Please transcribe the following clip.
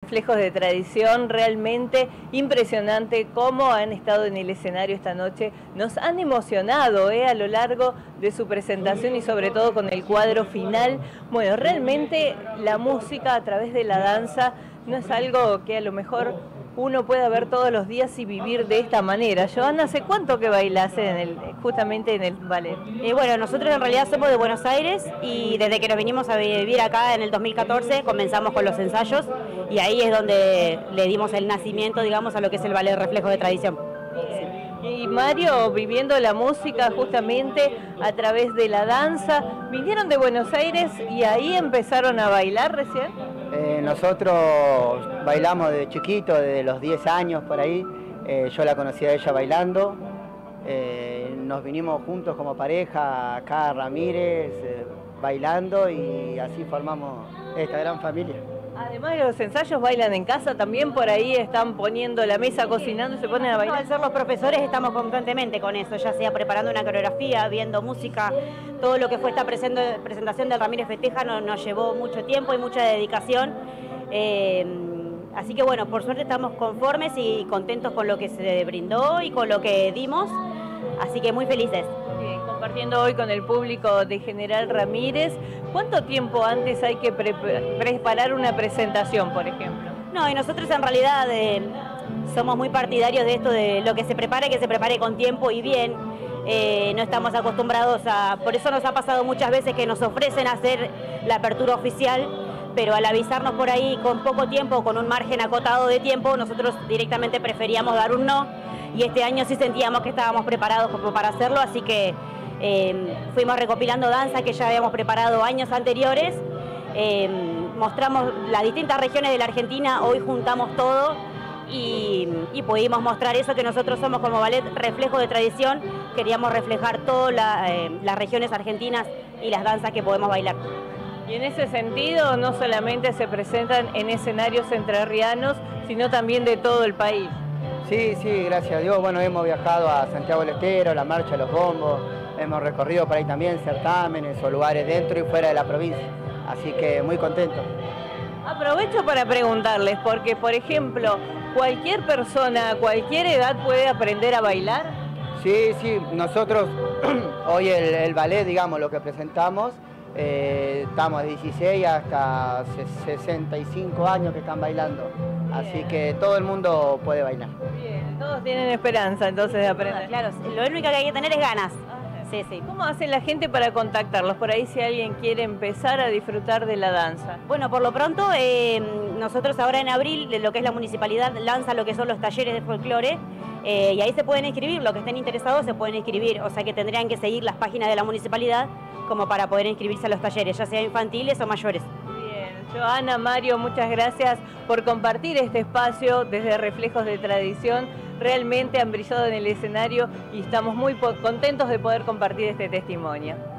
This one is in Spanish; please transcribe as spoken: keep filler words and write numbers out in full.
Reflejos de Tradición, realmente impresionante cómo han estado en el escenario esta noche. Nos han emocionado eh, a lo largo de su presentación y sobre todo con el cuadro final. Bueno, realmente la música a través de la danza no es algo que a lo mejor uno pueda ver todos los días y vivir de esta manera. Joana, ¿hace cuánto que bailás en el, justamente en el ballet? Eh, bueno, nosotros en realidad somos de Buenos Aires y desde que nos vinimos a vivir acá en el dos mil catorce comenzamos con los ensayos y ahí es donde le dimos el nacimiento, digamos, a lo que es el ballet Reflejo de Tradición. Y Mario, viviendo la música justamente a través de la danza, ¿vinieron de Buenos Aires y ahí empezaron a bailar recién? Eh, nosotros bailamos de chiquito, desde los diez años por ahí. Eh, yo la conocí a ella bailando. Eh, nos vinimos juntos como pareja acá a Ramírez, eh, bailando, y así formamos esta gran familia. Además de los ensayos, bailan en casa también, por ahí están poniendo la mesa, cocinando y se ponen a bailar. Al ser los profesores estamos constantemente con eso, ya sea preparando una coreografía, viendo música. Todo lo que fue esta presentación del Ramírez Festeja nos, nos llevó mucho tiempo y mucha dedicación. Eh, así que bueno, por suerte estamos conformes y contentos con lo que se brindó y con lo que dimos, así que muy felices. Bien, compartiendo hoy con el público de General Ramírez. ¿Cuánto tiempo antes hay que pre preparar una presentación, por ejemplo? No, y nosotros en realidad eh, somos muy partidarios de esto, de lo que se prepare, que se prepare con tiempo y bien. Eh, no estamos acostumbrados a... Por eso nos ha pasado muchas veces que nos ofrecen hacer la apertura oficial, pero al avisarnos por ahí con poco tiempo, con un margen acotado de tiempo, nosotros directamente preferíamos dar un no, y este año sí sentíamos que estábamos preparados como para hacerlo, así que eh, fuimos recopilando danza que ya habíamos preparado años anteriores, eh, mostramos las distintas regiones de la Argentina, hoy juntamos todo y, y pudimos mostrar eso que nosotros somos como ballet Reflejo de Tradición. Queríamos reflejar todas la, eh, las regiones argentinas y las danzas que podemos bailar. Y en ese sentido no solamente se presentan en escenarios entrerrianos, sino también de todo el país. Sí, sí, gracias a Dios. Bueno, hemos viajado a Santiago del Estero, la Marcha de los Bombos, hemos recorrido por ahí también certámenes o lugares dentro y fuera de la provincia, así que muy contentos. Aprovecho para preguntarles, porque por ejemplo, ¿cualquier persona a cualquier edad puede aprender a bailar? Sí, sí, nosotros hoy el, el ballet, digamos, lo que presentamos, eh, estamos de dieciséis hasta sesenta y cinco años que están bailando. Bien. Así que todo el mundo puede bailar. Bien, todos tienen esperanza entonces de aprender. Claro, lo único que hay que tener es ganas. Sí, sí. ¿Cómo hace la gente para contactarlos? Por ahí si alguien quiere empezar a disfrutar de la danza. Bueno, por lo pronto, eh, nosotros ahora en abril, lo que es la municipalidad, lanza lo que son los talleres de folclore, eh, y ahí se pueden inscribir, los que estén interesados se pueden inscribir, o sea que tendrían que seguir las páginas de la municipalidad como para poder inscribirse a los talleres, ya sea infantiles o mayores. Bien, Joana, Mario, muchas gracias por compartir este espacio desde Reflejos de Tradición. Realmente han brillado en el escenario y estamos muy contentos de poder compartir este testimonio.